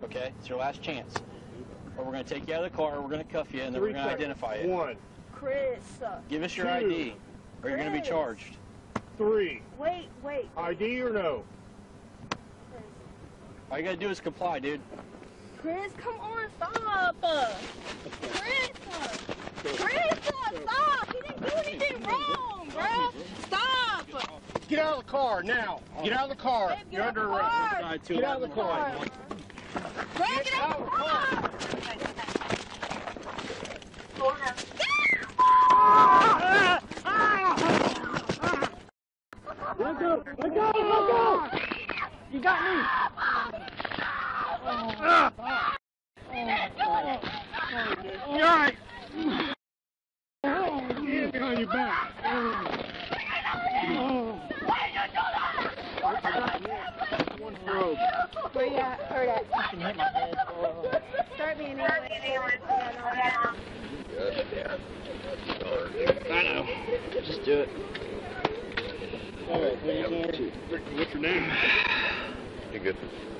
Okay? It's your last chance. Or we're going to take you out of the car, we're going to cuff you, and then we're going to identify you. 1. Chris. Give us your 2. ID, or you're going to be charged. 3. Wait. ID or no? Chris. All you got to do is comply, dude. Chris, come on, stop. Chris, stop. He didn't do anything wrong, bro. Stop. Get out of the car now. Get out of the car. Babe, You're under arrest. Get out of the car. Bro, get out of the car. Let go. You got me. All right. Get behind your back. One probe. Where you at? Hurt at? I can hit my head. Start being ambulance. I know. Just do it. All right, what's your name? You good?